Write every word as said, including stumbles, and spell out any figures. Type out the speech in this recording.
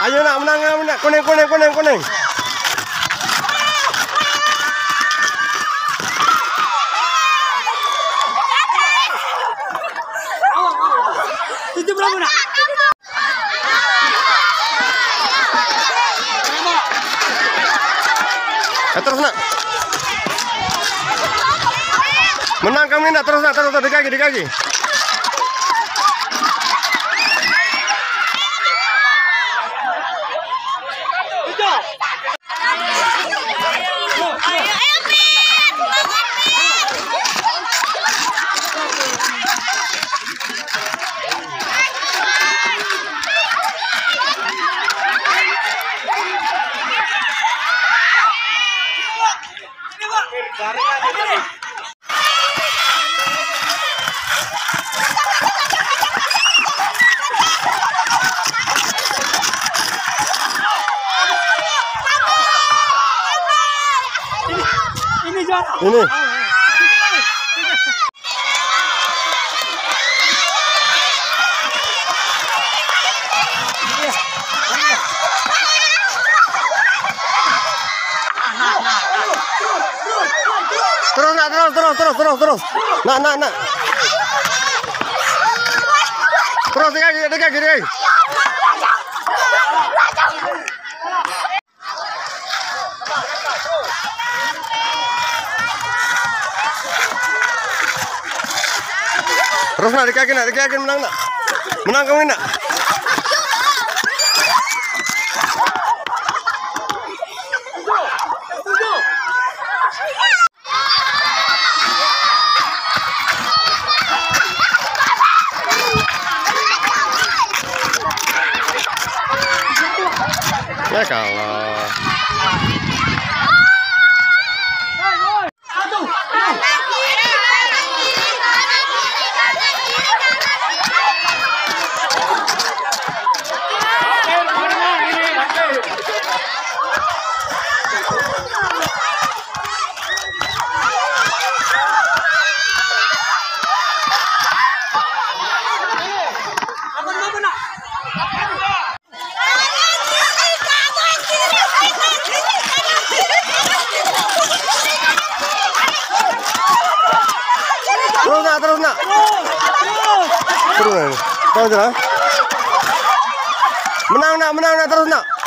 Ayo nak menang nak kuning kuning kuning kuning. Itu berapa nak? Eh, terus nak. Menang kami nak terus nak terus nak dikaki dikaki. Ini. Terus nak terus terus terus terus terus. Nak nak nak. Terus dekat dekat dekat. Terus nak dikaki nak dikaki menang nak. Menang kau nak. Ya kalah. Terus nak, terus nak. Terus nak. Terus nak. Menang nak, menang nak, terus nak.